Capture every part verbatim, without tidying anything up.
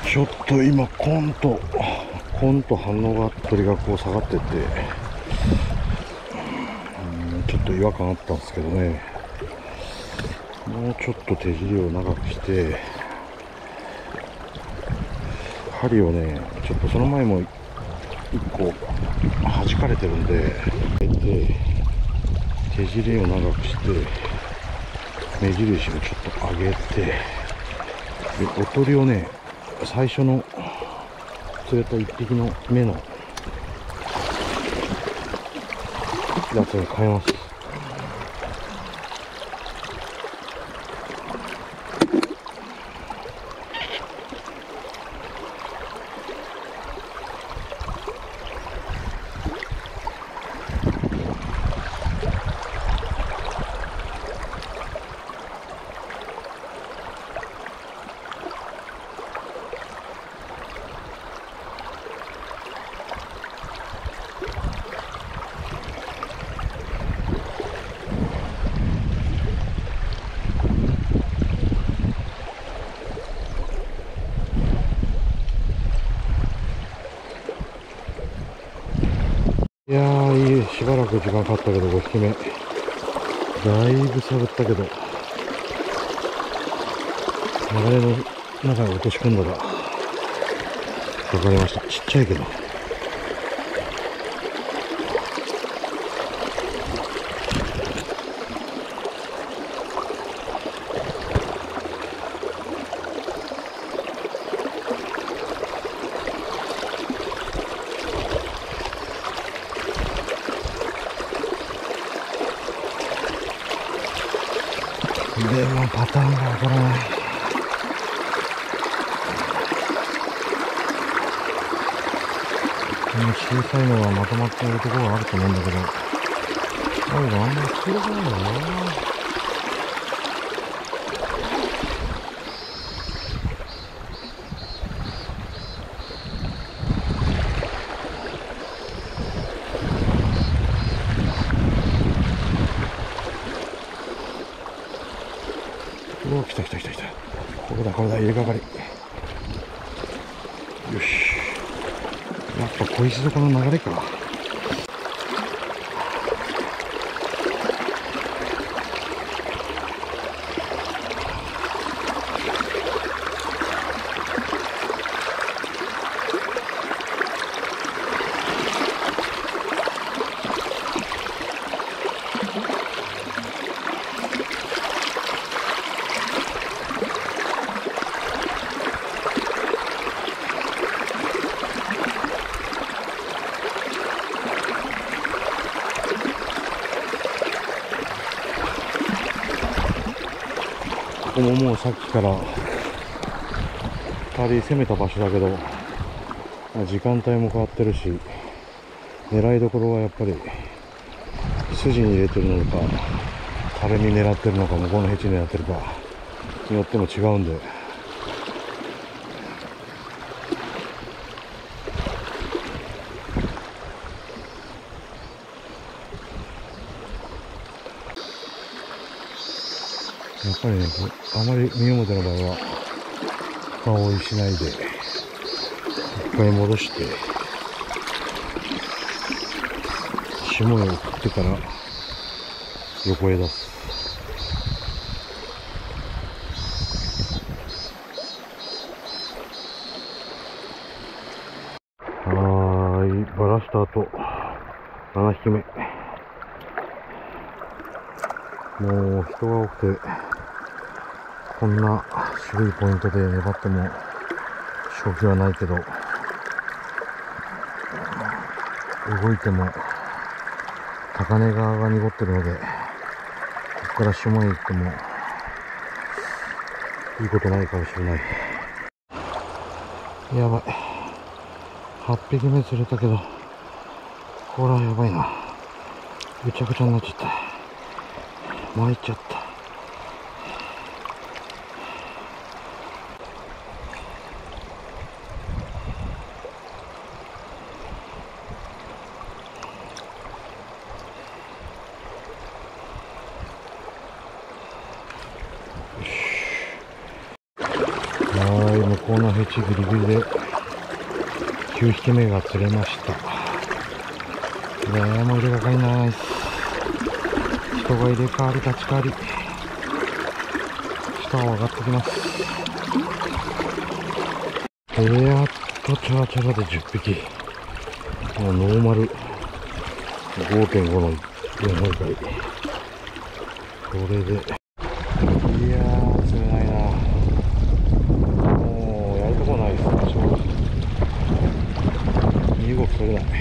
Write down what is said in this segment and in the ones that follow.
ちょっと今コンとコンと反応が鳥がこう下がってって、うんちょっと違和感あったんですけどね。もうちょっと手尻を長くして針をね、ちょっとその前もいっこ弾かれてるんで、で手尻を長くして目印をちょっと上げて、でおとりをね、最初の釣れたいっぴきの目のやつに変えます。いやー、いい、しばらく時間かかったけどごひきめだいぶ探ったけど、流れの中に落とし込んだらかかりました。ちっちゃいけどでもパターンがわからない。この小さいのはまとまっているところがあると思うんだけど、だけどあんまり小さいのよな。うわ、来た来た来た来た。これだこれだ、入れかかり。よし。やっぱ小石坂の流れか。ここももうさっきからふたり攻めた場所だけど、時間帯も変わってるし、狙いどころはやっぱり筋に入れてるのか、タレに狙ってるのか、向こうのヘチに狙ってるかによっても違うんで、やっぱりね、あまり三表の場合は深追いしないで一回戻して霜を送ってから横へ出す。はーい、バラした後ななひきめ。もう人が多くて、こんな渋いポイントで粘っても勝機はないけど、動いても高値側が濁ってるので、ここから下へ行ってもいいことないかもしれない。やばい、はっぴきめ釣れたけど、これはやばいな。ぐちゃぐちゃになっちゃった。参っちゃった。はい、向こうのヘちギリギリできゅうひきめが釣れました。いやー、もう入れがかりないっす。人が入れ替わり立ち替わり、下を上がってきます。えー、やっとチャーチャラでじゅっぴき。もうノーマル ごてんご のよんほいかい。これで、いやー、釣れないな。もうやるとこないですね、正直。身動き取れない。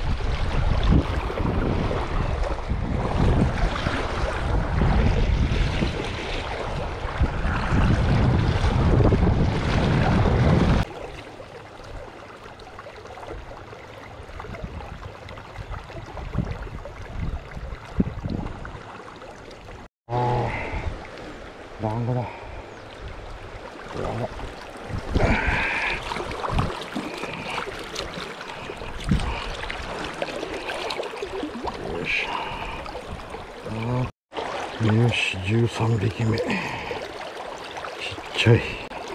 団子だ。やば。よし。よし、じゅうさんびきめ。ちっちゃい。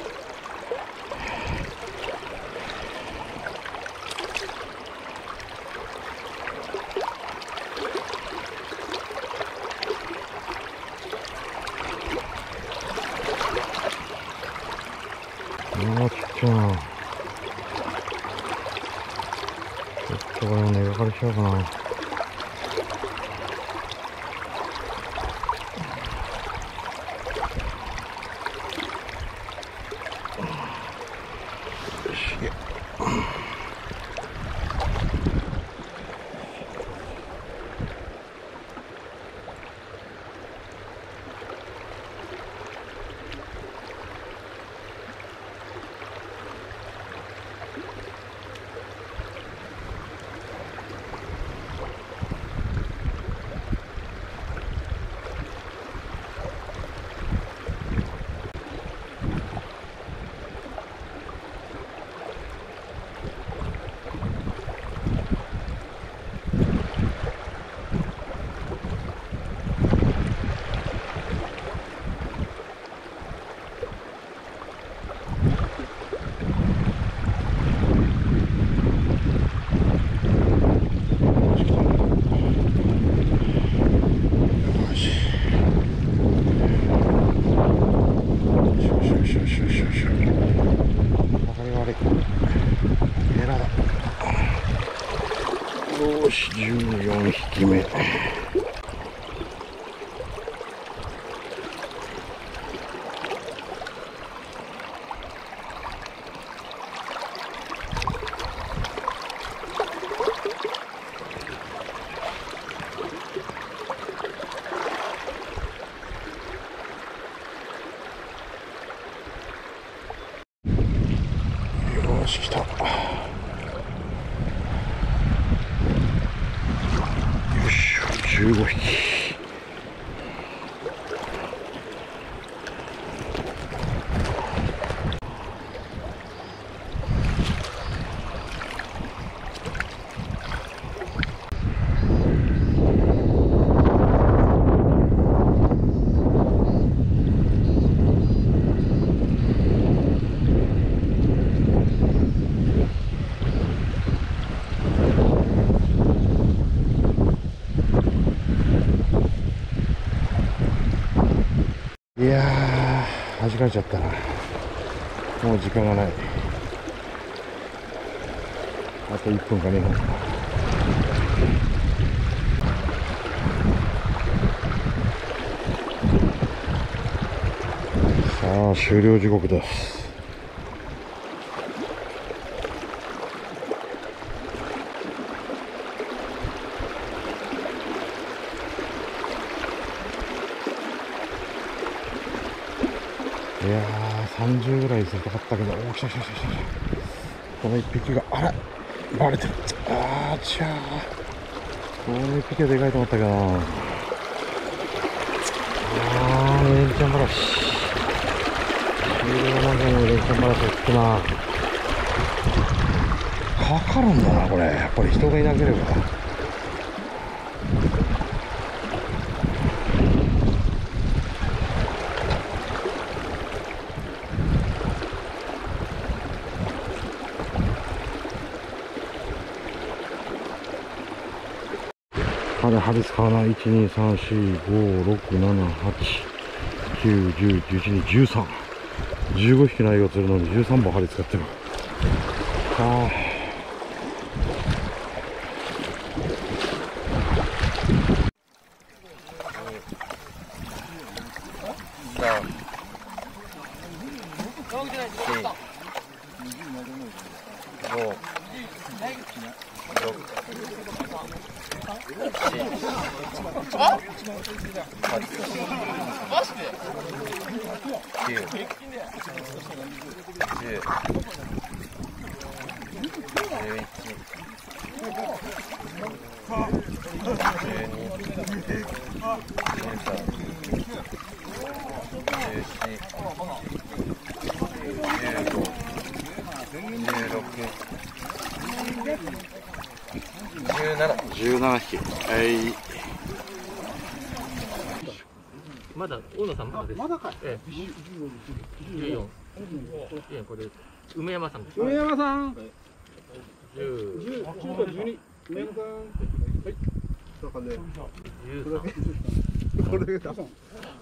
もうちっちゃいな。ちょっとこれも根がかりしちゃうかな。よし、いけ。よし、じゅうよんひきめ。よし、来た。よし、じゅうごひき。いやー、弾かれちゃったな。もう時間がない。あといっぷんかにふん。さあ、終了時刻です。いやー、さんじゅうぐらい釣りたかったけど、おー、来た来た来た来た。このいっぴきが、あら、バレてる。あー、ちゃー。このいっぴきはでかいと思ったけどな。あー、レンチャンバラシ。終了までのレンチャンバラシをつくな。かかるんだな、これ。やっぱり人がいなければ。 あれ、針使わない。いち、に、さん、し、ご、ろく、なな、はち、きゅう、じゅう、じゅういち、に、じゅうさん。じゅうごひきの鮎が釣るのにじゅうさんぼん針使ってる。はあ。じゅうななひき。はい。 まだ大野さんまだです。まだかい。ええ。じゅうよん。じゅうよんこれ梅山さん。 梅山さん。 じゅう。 じゅう。中華じゅうに。梅山さん。はい。そうかね。じゅうさん。これだ。じゅうさんはちょっと。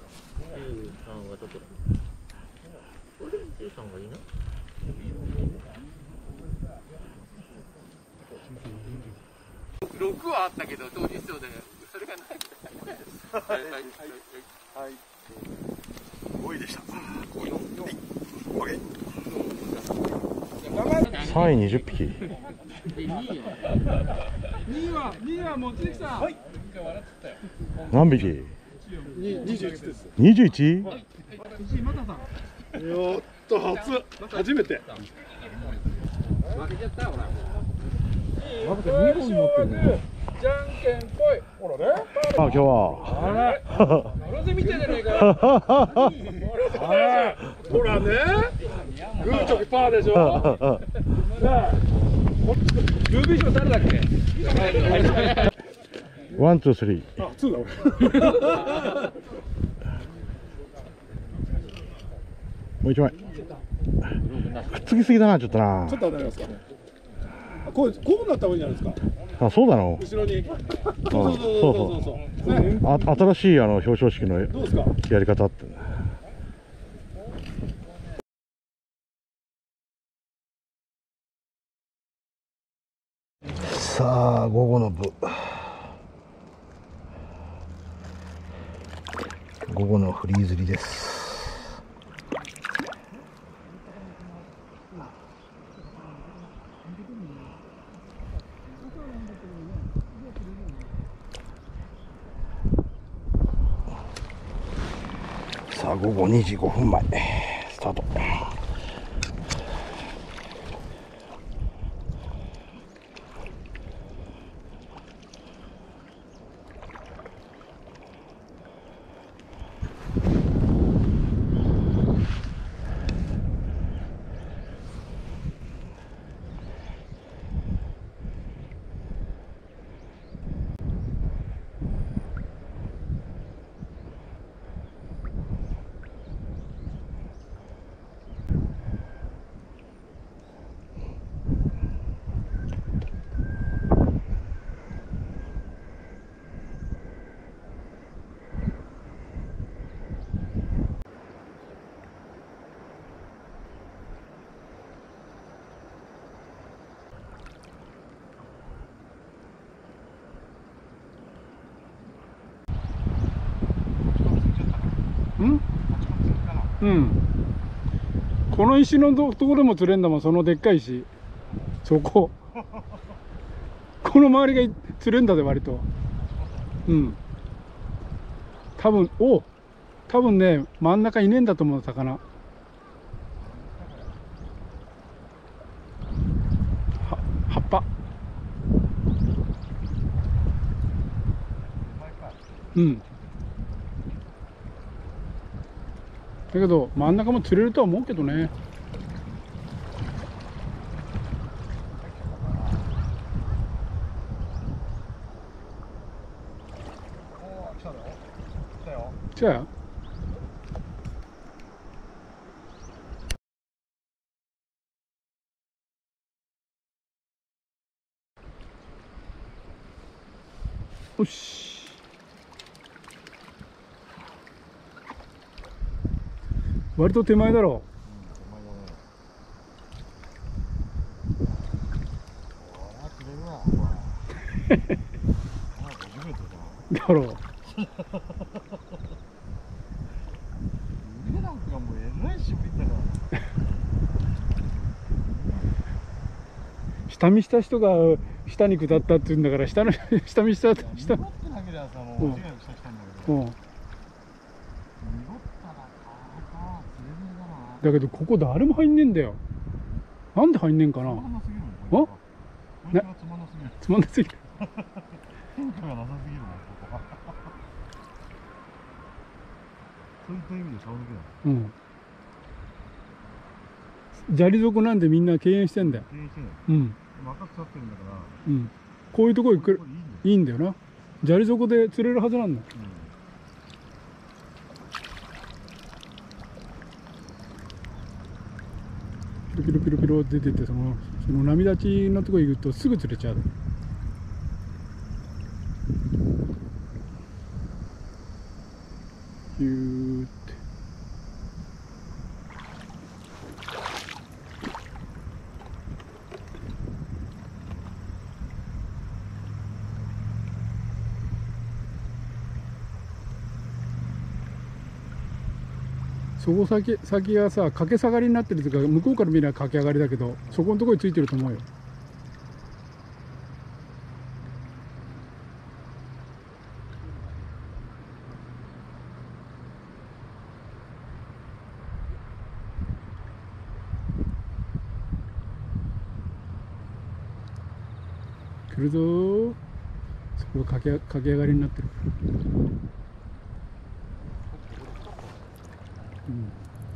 これじゅうさんがいいな。六はあったけど同時数でそれがないみたいです。はいはいはい。 ごいでした。さんいにじゅっぴき。 にいはにいは望月さん。はい。 何匹？ にじゅういちです。 にじゅういち？ いちいまたさん。よっと初初めて。負けちゃったほら。まさかにほん持ってるね。じゃんけんぽい。ほらね。 あ、今日は。 あら。見てじゃねえか。ほらね。グーチョキパーでしょ。ルービー賞誰だっけ？ ワン、ツー、スリー。 あ、ツーだ俺。 もう一枚。くっつきすぎだな、ちょっとな。 ちょっと当たりますか。こう、こうなった方がいいんじゃないですか。 あ、そうだの。 後ろに。そうそうそうそう。あ、新しいあの表彰式のやり方って。さあ、午後の部。午後のフリー釣りです。さあ、午後にじごふんまえ、スタート。 ん？うん。この石のところも釣れんだもん、そのでっかい石。そこ。この周りが釣れんだで、割と。うん。多分、お多分ね、真ん中いねえんだと思う、魚。は葉っぱ。うん。だけど真ん中も釣れるとは思うけどね。来たよ。 よし。割と手前だろう。だろう。 腕なんかもうえらいしぶりだから。 下見した人が下に下ったって言うんだから、下の下見した下。 濁ってなければさ、もう間違いなく下来たんだけど。 うん。 濁ったらか釣れねえだな。 だけどここ誰も入んねえんだよ。なんで入んねえんかな。 つまんなすぎるもん。これがつまんなすぎる。 つまんなすぎる。 変化がなさすぎるもん、ここは。そういった意味で顔だけだ。 うん。砂利底なんでみんな敬遠してんだよ。 経営してない。 うん。 でも赤く立ってるんだから。 うん。こういうところ行くこれいいんだよ。 いいんだよな。砂利底で釣れるはずなんだよ。ピロピロピロピロって出てて、そのその波立ちのとこ行くとすぐ釣れちゃう。ヒューって。そこ先先がさ、駆け下がりになってるというか、向こうから見れば駆け上がりだけど、そこのところについてると思うよ。来るぞー。そこが駆け駆け上がりになってる。うん。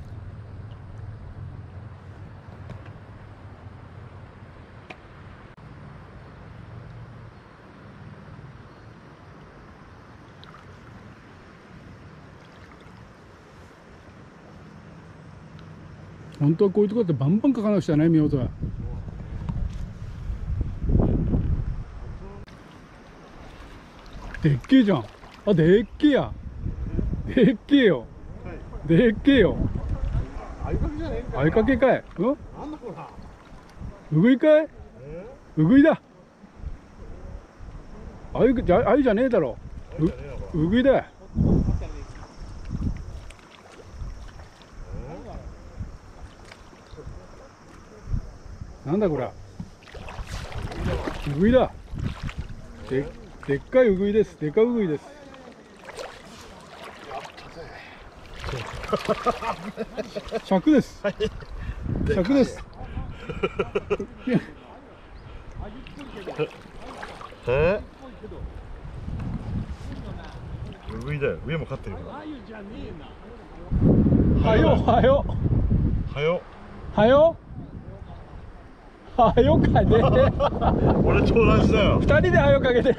本当はこういうところってバンバン書かなくちゃね、見事は。でっけえじゃん。あ、でっけえや。でっけえよ。でっけえよ。 あいかけじゃねえんか。 あいかけかい。うん？ なんだこら。 うぐいかい？ えうぐいだ。あゆじゃあゆじゃねえだろ。ううぐいだよ。なんだこれ。うぐいだ。ででっかいうぐいです。でっかいうぐいです。尺です。尺です。 え？うぐいだよ。上も飼ってるから。 はよはよはよ。 はよはよかね。 俺と同じだよ。 二人ではよかけてる。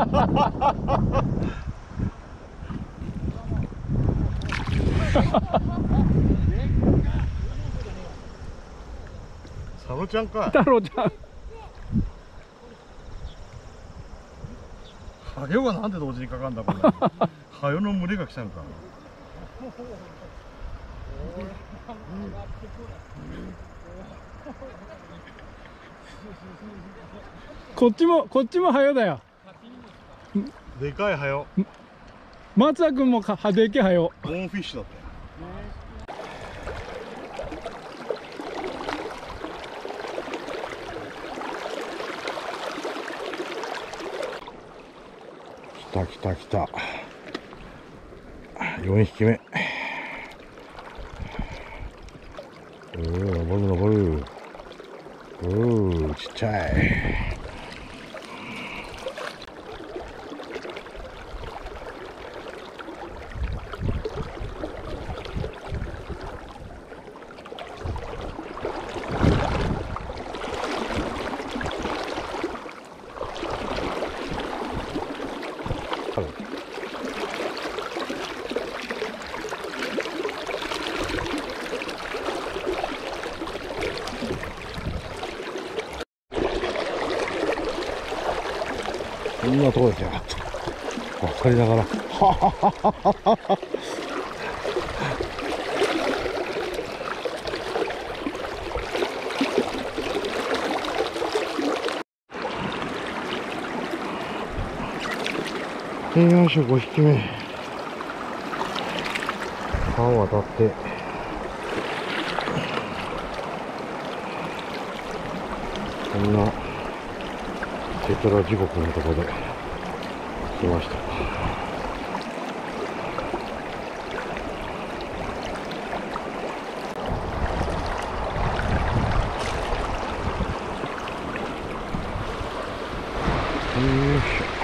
佐野ちゃんかい。 太郎ちゃん。 はよがなんで同時にかかんだこれ。はよの群れが来たのか。 こっちもこっちもはよだよ。 でかいはよ。 松田君もかはでけはよ。 ボーンフィッシュだったよ。来た来た来た。よんひきめ。おお、登る登る。おお、ちっちゃい。こんなところですよ。 分かりながらははははは。よいしょ、ご匹目。川を渡って、こんなテトラ地獄のところで来ました。よいしょ。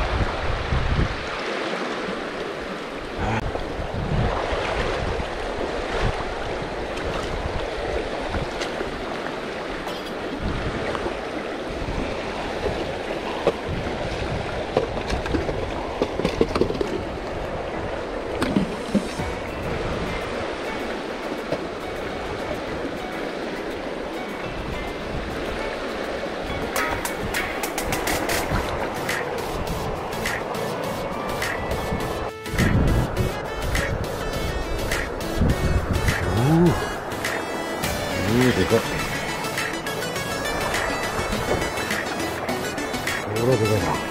でかい。これはでかいな。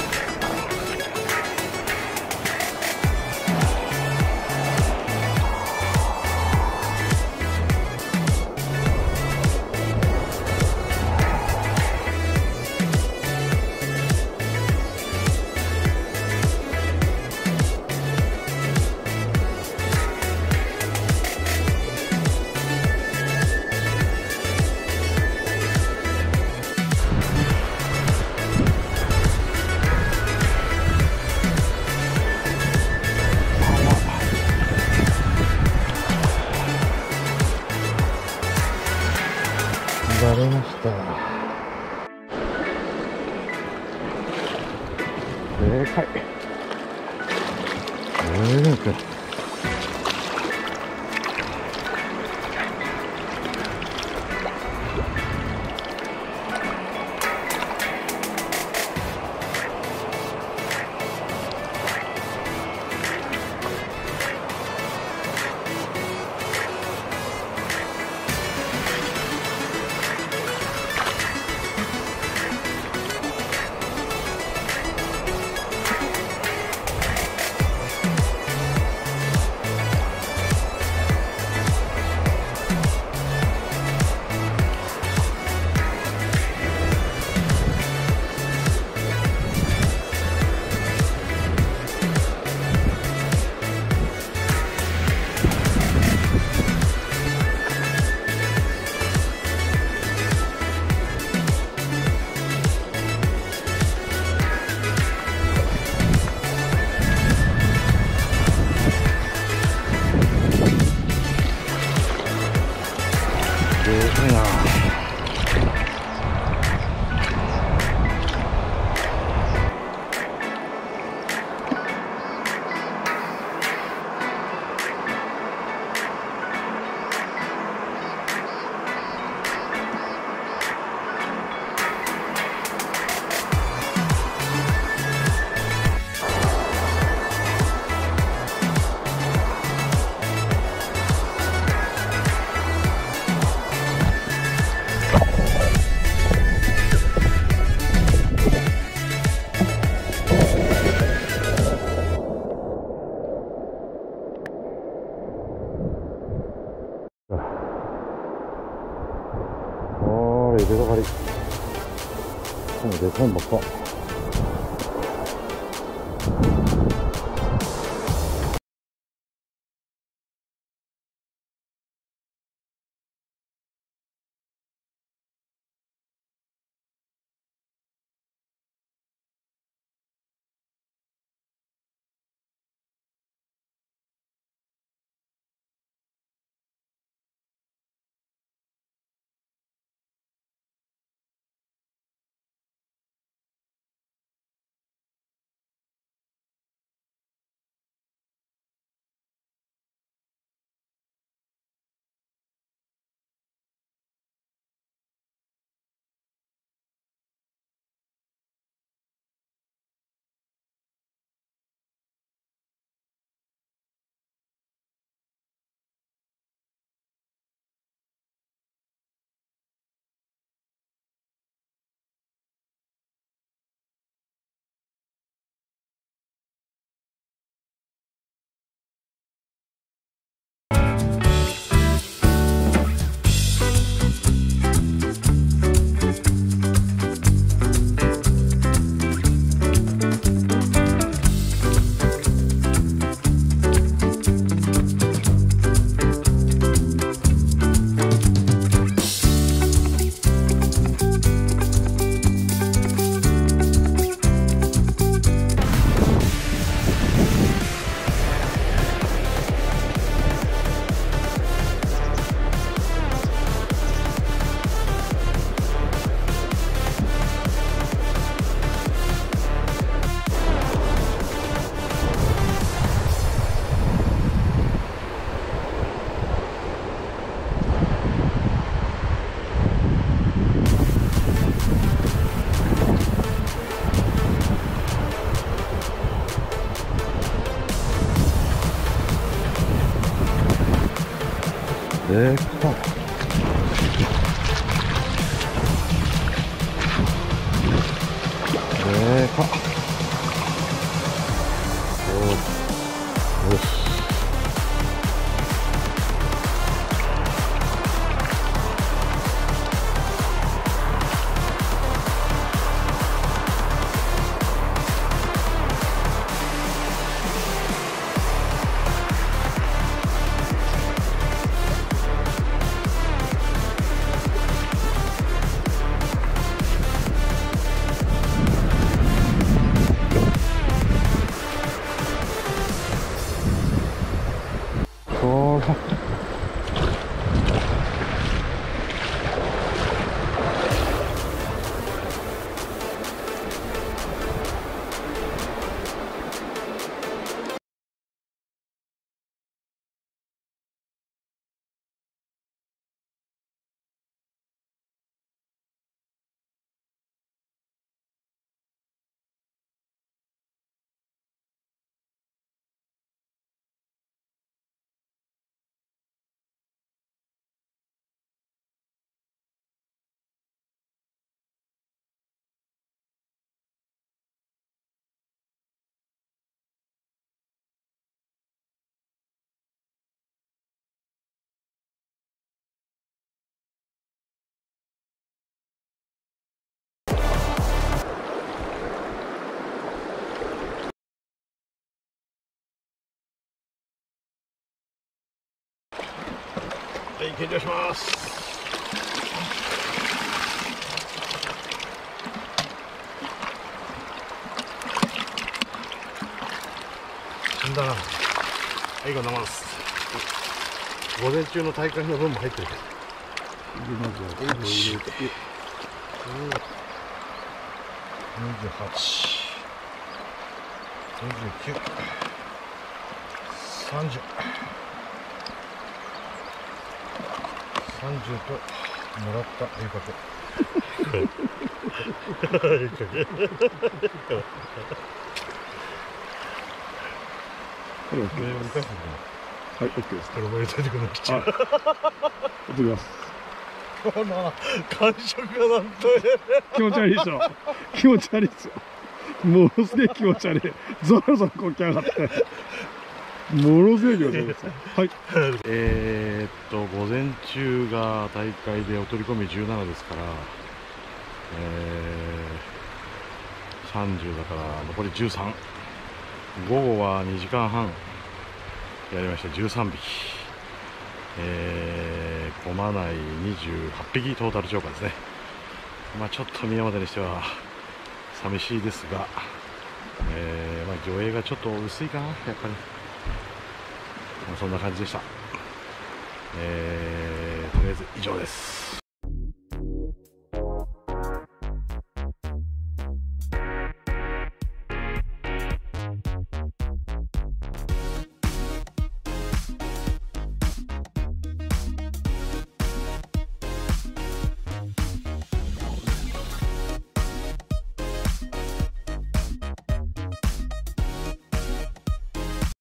バレました。でかい。でかい。でかいな。あれ、出がかり。もうでかいばっか。 でっか。でかっ。およし。こら。はい、献上します。死んだな。はい、こんなもんです。午前中の大会の分も入ってる。にじゅうはち、にじゅうきゅう、さんじゅう、さんじゅうともらった絵かけ。絵かけ。はい、OK です。これ覚えといてください。やってみます。この感触がなんと気持ち悪いでしょ。気持ち悪いですよ。ものすげえ気持ち悪い。ゾロゾロこき上がって。ものすごい気持ち悪いですよ。はい。 えーっと午前中が大会でお取り込みじゅうななですから、えー、さんじゅうだから残りじゅうさん。午後はにじかんはんやりましたじゅうさんびき。えー、駒内にじゅうはっぴきトータル超過ですね。まあちょっと宮本にしては寂しいですが、えー、まあ魚影がちょっと薄いかな、やっぱり。まあそんな感じでした。えー、とりあえず以上です。